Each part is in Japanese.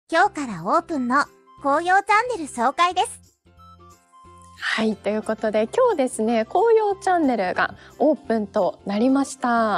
今日からオープンの紅葉チャンネル紹介です。 はい、ということで今日ですね、紅葉チャンネルがオープンとなりました。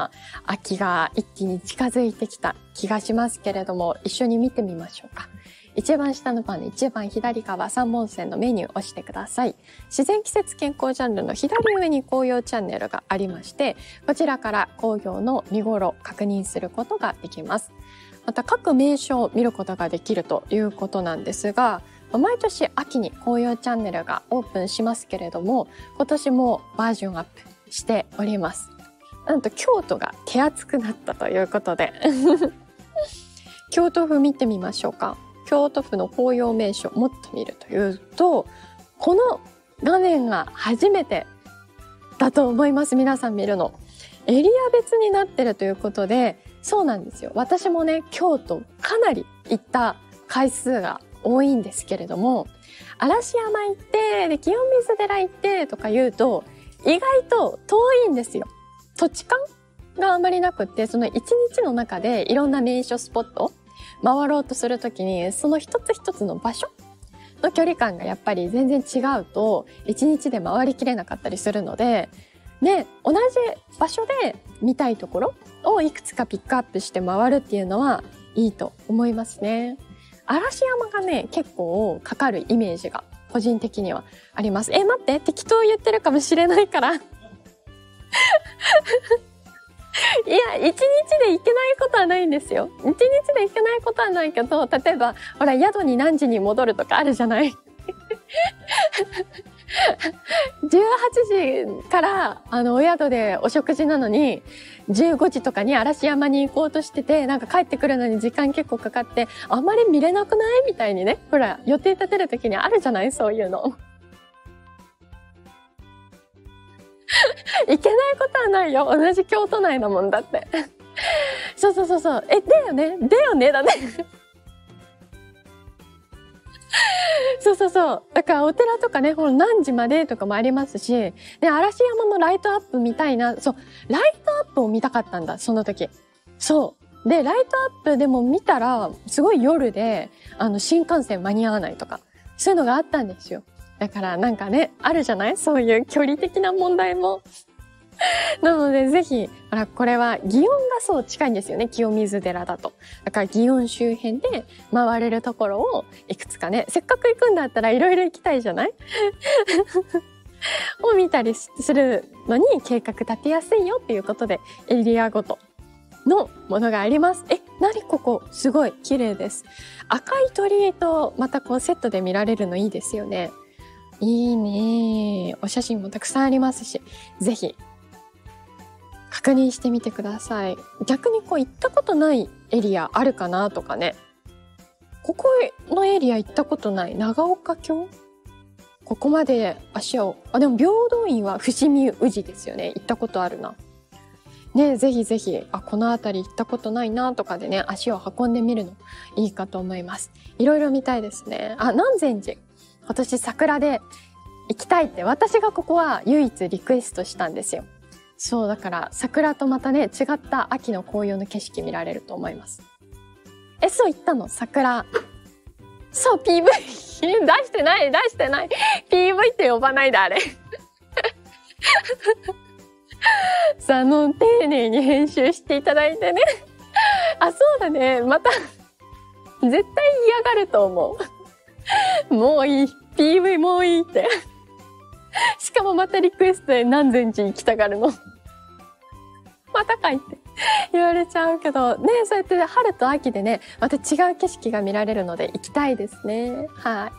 秋が一気に近づいてきた気がしますけれども、一緒に見てみましょうか。一番下のパンの一番左側3本線のメニューを押してください。自然季節健康ジャンルの左上に紅葉チャンネルがありまして、こちらから紅葉の見頃確認することができます。また各名所を見ることができるということなんですが、毎年秋に紅葉チャンネルがオープンしますけれども、今年もバージョンアップしております。なんと京都が手厚くなったということで京都府見てみましょうか。京都府の紅葉名所もっと見るというと、この画面が初めてだと思います。皆さん見るのエリア別になってるということで、そうなんですよ。私もね、京都かなり行った回数が多いんですけれども、嵐山行ってで清水寺行ってとか言うと意外と遠いんですよ。土地勘があまりなくって、その一日の中でいろんな名所スポットを回ろうとするときに、その一つ一つの場所の距離感がやっぱり全然違うと一日で回りきれなかったりするので、で、同じ場所で見たいところをいくつかピックアップして回るっていうのはいいと思いますね。嵐山がね、結構かかるイメージが個人的にはあります。待って、適当言ってるかもしれないからいや、一日で行けないことはないんですよ。一日で行けないことはないけど、例えばほら、宿に何時に戻るとかあるじゃない18時からお宿でお食事なのに15時とかに嵐山に行こうとしてて、なんか帰ってくるのに時間結構かかってあんまり見れなくないみたいにね、ほら予定立てる時にあるじゃない、そういうの行けないことはないよ。同じ京都内だもんだってそうだよねだねだからお寺とかね、ほら何時までとかもありますし、で、嵐山のライトアップ見たいな。ライトアップを見たかったんだ、その時。で、ライトアップでも見たら、すごい夜で、新幹線間に合わないとか、そういうのがあったんですよ。だからなんかね、あるじゃない、そういう距離的な問題も。なのでぜひ、これは祇園が近いんですよね、清水寺だと。だから祇園周辺で回れるところをいくつかね、せっかく行くんだったらいろいろ行きたいじゃないを見たりするのに計画立てやすいよっていうことで、エリアごとのものがあります。何ここ、すごい綺麗です。赤い鳥居とまたこうセットで見られるのいいですよね。いいね。お写真もたくさんありますし、ぜひ確認してみてください。逆にこう行ったことないエリアあるかなとかね。ここのエリア行ったことない。長岡京、ここまで足を、でも平等院は伏見宇治ですよね。行ったことあるな。ね、ぜひぜひ、この辺り行ったことないなとかでね、足を運んでみるのいいかと思います。いろいろ見たいですね。南禅寺。今年桜で行きたいって私がここは唯一リクエストしたんですよ。だから桜とまたね、違った秋の紅葉の景色見られると思います。言ったの、桜。PV 出してない PV って呼ばないで、あれ丁寧に編集していただいてねそうだね、また絶対嫌がると思うもういい PV もういいってしかもまたリクエストで南禅寺行きたがるのまたかいって言われちゃうけどね。そうやって春と秋でね、また違う景色が見られるので行きたいですね。はい。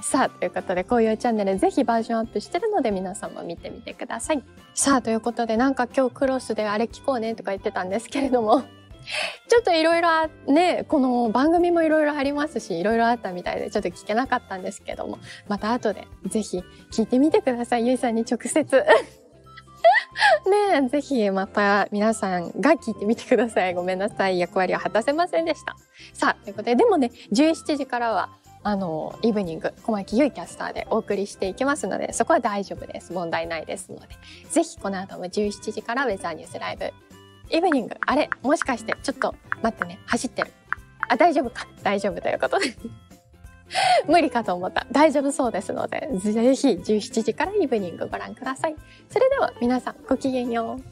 さあ、ということで紅葉チャンネルぜひバージョンアップしてるので皆さんも見てみてください。さあ、ということでなんか今日クロスであれ聞こうねとか言ってたんですけれどもちょっといろいろね、この番組もいろいろありますし、いろいろあったみたいでちょっと聞けなかったんですけども、また後でぜひ聞いてみてください。ゆいさんに直接ねえ、ぜひまた皆さんが聞いてみてください。ごめんなさい。役割を果たせませんでした。さあ、ということで、でもね、17時からは、イブニング、小牧ゆいキャスターでお送りしていきますので、そこは大丈夫です。問題ないですので。ぜひこの後も17時からウェザーニュースライブ、イブニング、もしかして、ちょっと待ってね、走ってる。 大丈夫か。大丈夫ということで。無理かと思った。大丈夫そうですので、ぜひ17時からイブニングご覧ください。それでは皆さんごきげんよう。